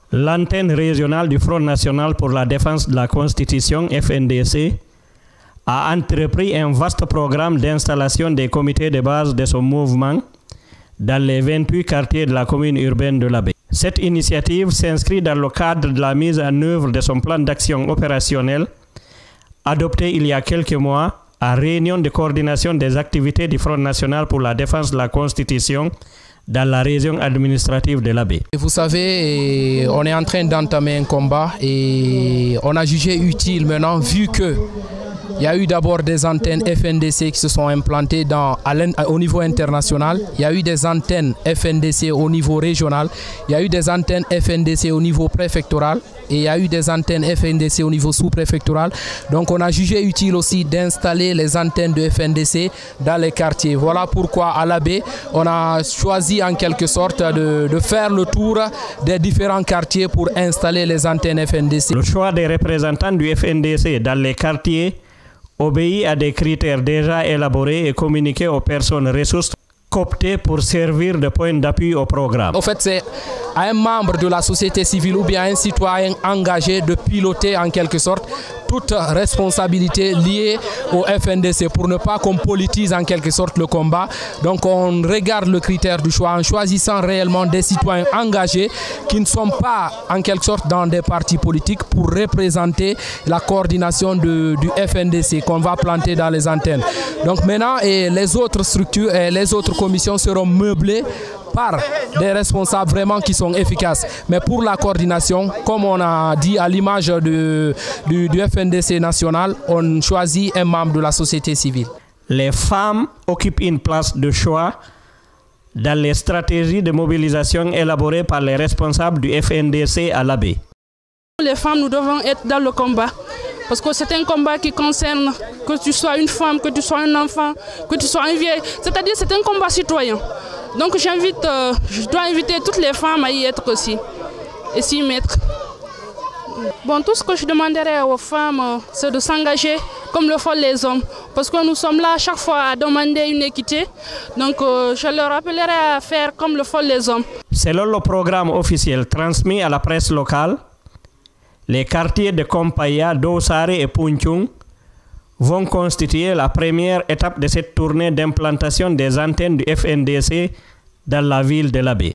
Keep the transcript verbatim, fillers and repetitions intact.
L'antenne régionale du Front National pour la Défense de la Constitution, F N D C, a entrepris un vaste programme d'installation des comités de base de son mouvement dans les vingt-huit quartiers de la commune urbaine de l'Abbé. Cette initiative s'inscrit dans le cadre de la mise en œuvre de son plan d'action opérationnel adopté il y a quelques mois à réunion de coordination des activités du Front National pour la Défense de la Constitution dans la région administrative de l'Abbé. Vous savez, on est en train d'entamer un combat et on a jugé utile maintenant, vu que il y a eu d'abord des antennes F N D C qui se sont implantées dans, au niveau international. Il y a eu des antennes F N D C au niveau régional. Il y a eu des antennes F N D C au niveau préfectoral. Et il y a eu des antennes F N D C au niveau sous-préfectoral. Donc on a jugé utile aussi d'installer les antennes de F N D C dans les quartiers. Voilà pourquoi à l'Abbé, on a choisi en quelque sorte de, de faire le tour des différents quartiers pour installer les antennes F N D C. Le choix des représentants du F N D C dans les quartiers obéit à des critères déjà élaborés et communiqués aux personnes ressources cooptées pour servir de point d'appui au programme. En fait, c'est à un membre de la société civile ou bien un citoyen engagé de piloter en quelque sorte toute responsabilité liée au F N D C pour ne pas qu'on politise en quelque sorte le combat. Donc on regarde le critère du choix en choisissant réellement des citoyens engagés qui ne sont pas en quelque sorte dans des partis politiques pour représenter la coordination de, du F N D C qu'on va planter dans les antennes. Donc maintenant et les autres structures et les autres commissions seront meublées par des responsables vraiment qui sont efficaces. Mais pour la coordination, comme on a dit à l'image du, du, du F N D C national, on choisit un membre de la société civile. Les femmes occupent une place de choix dans les stratégies de mobilisation élaborées par les responsables du F N D C à l'Abbé. Les femmes, nous devons être dans le combat. Parce que c'est un combat qui concerne que tu sois une femme, que tu sois un enfant, que tu sois un vieil. C'est-à-dire c'est un combat citoyen. Donc j'invite, euh, je dois inviter toutes les femmes à y être aussi et s'y mettre. Bon, tout ce que je demanderais aux femmes, euh, c'est de s'engager comme le font les hommes. Parce que nous sommes là à chaque fois à demander une équité. Donc euh, je leur appellerai à faire comme le font les hommes. Selon le programme officiel transmis à la presse locale, les quartiers de Kompaya, Dosare et Punchung vont constituer la première étape de cette tournée d'implantation des antennes du F N D C dans la ville de l'Abbé.